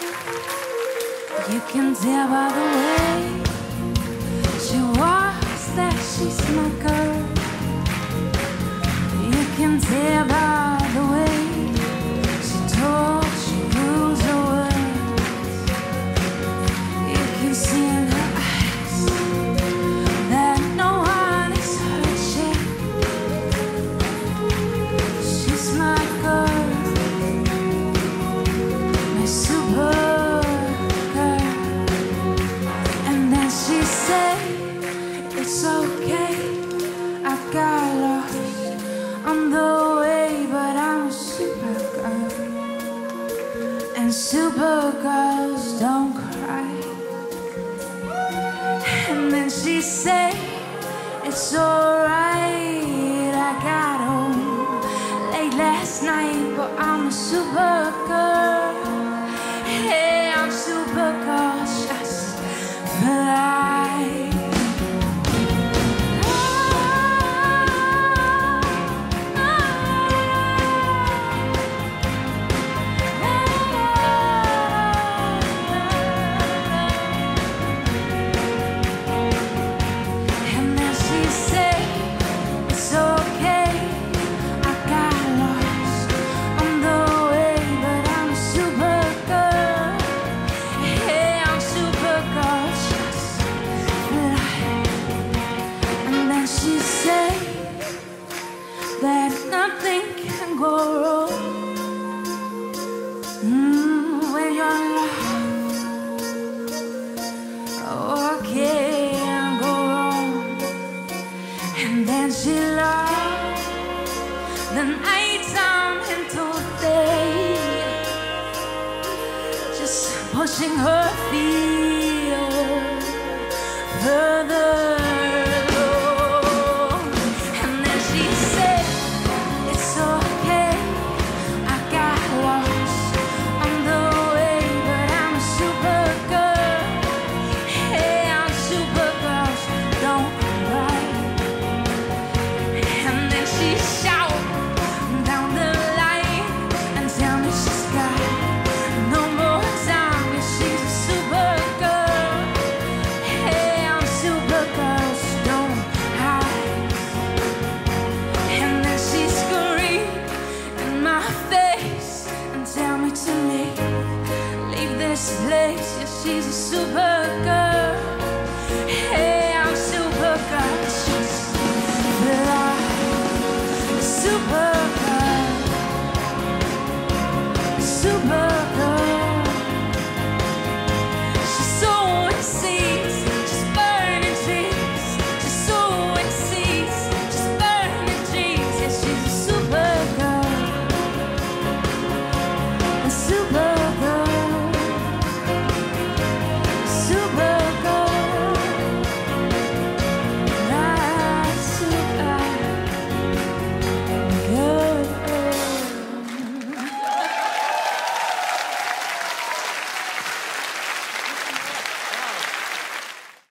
You can tell by the way she walks that she's my girl. You can tell by the way she talks, she proves her words. You can see in her eyes that no one is hurt yet. She's my girl, my super. She said, it's okay, I got lost on the way, but I'm a supergirl, and supergirls don't cry. And then she said, it's alright, I got home late last night, but I'm a supergirl. Hey, I'm supergirl, just fly. That nothing can go wrong when you're in love. Oh, can't go wrong. And then she loved the nighttime into day, just pushing her field further. Place, yeah, she's a supergirl. Hey, I'm supergirl. She's the supergirl.